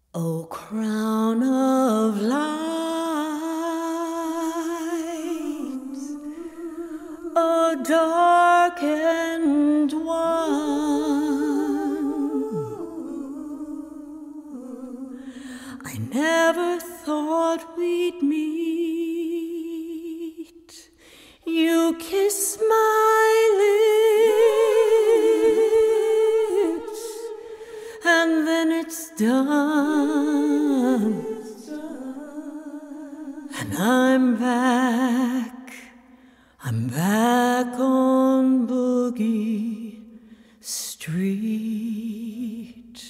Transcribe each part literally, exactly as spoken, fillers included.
O crown of light, O darkened one, I never thought we'd meet. You kiss my lips, and then it's done, and I'm back, I'm back on Boogie Street.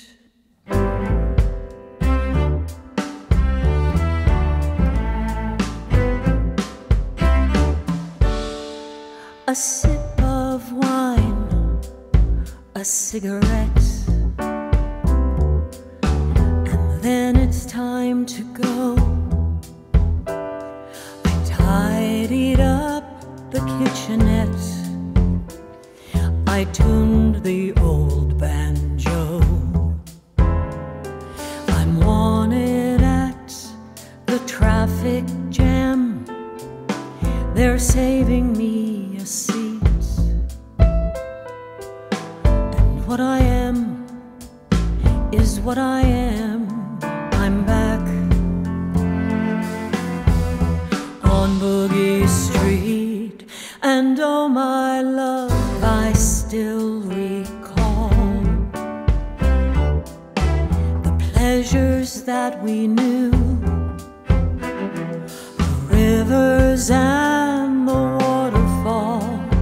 A sip of wine, a cigarette, and then it's time to go. I tidied up the kitchenette, I tuned the old banjo. I'm wanted at the traffic jam, they're saving me a seat. And what I am is what I am. I'm back on Boogie Street, and oh my love, I still recall the pleasures that we knew, the rivers and the waterfall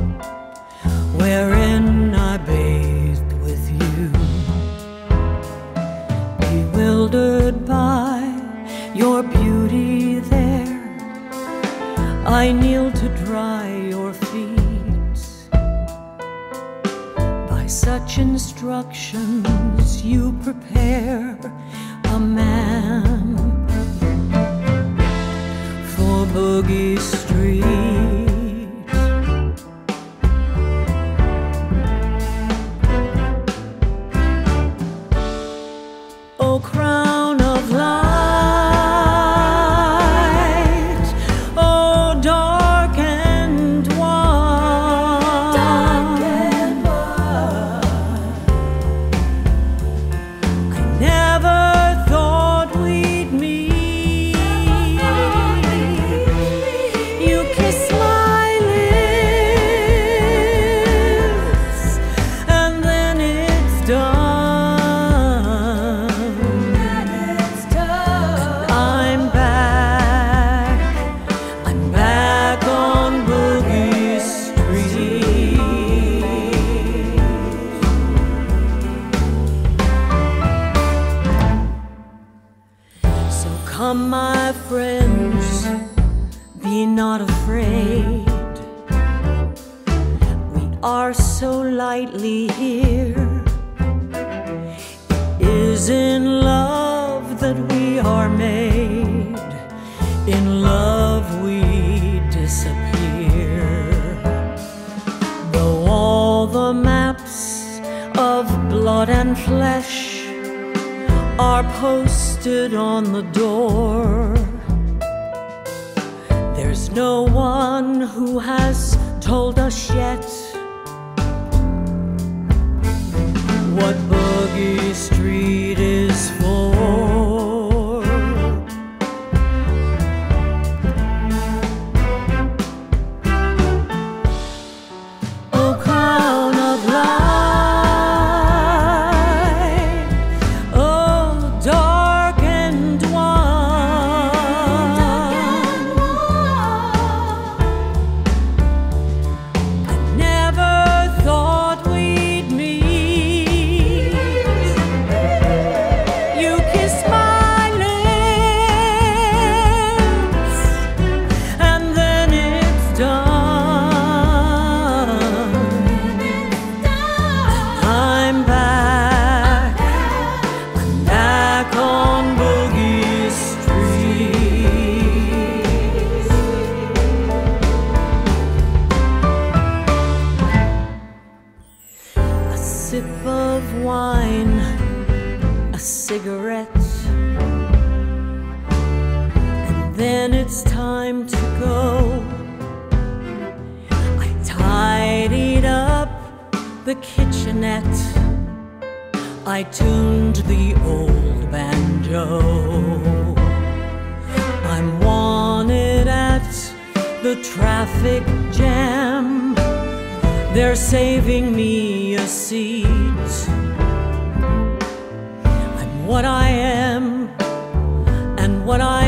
wherein I bathed with you. Bewildered by your beauty there, I kneel to dry your feet. By such instructions you prepare a man for Boogie Street. O crown of light, O darkened one, darkened one. I never thought we'd meet. You kiss my lips, and then it's done. Come, my friends, be not afraid. We are so lightly here. It is in love that we are made. In love we disappear. Though all the maps of blood and flesh are posted on the door, there's no one who has told us yet what Boogie Street is for. Oh, crown of light, sip of wine, a cigarette, then it's time to go. I tidied up the kitchenette, I tuned the old banjo. I'm wanted at the traffic jam, they're saving me a seat. I'm what I am, and what I